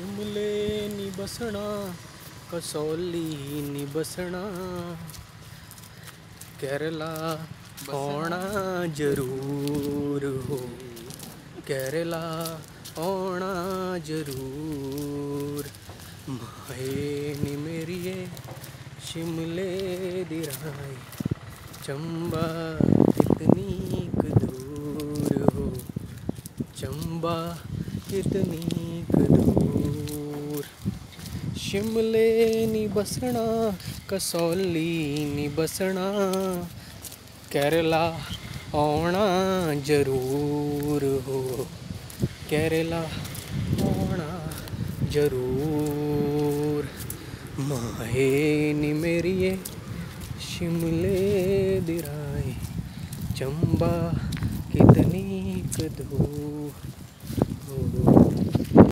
शिमले नी बसना कसौली नी बसना केरला आना जरूर हो केरला आना जरूर माए नी मेरिए शिमले दी राई चंबा कितनी दूर हो चंबा कितनी दूर शिमले नी बसना कसौली नी बसना केरला आना जरूर हो केरला आना जरूर माए नी मेरिए शिमले दी राई चंबा कितनी दूर हो।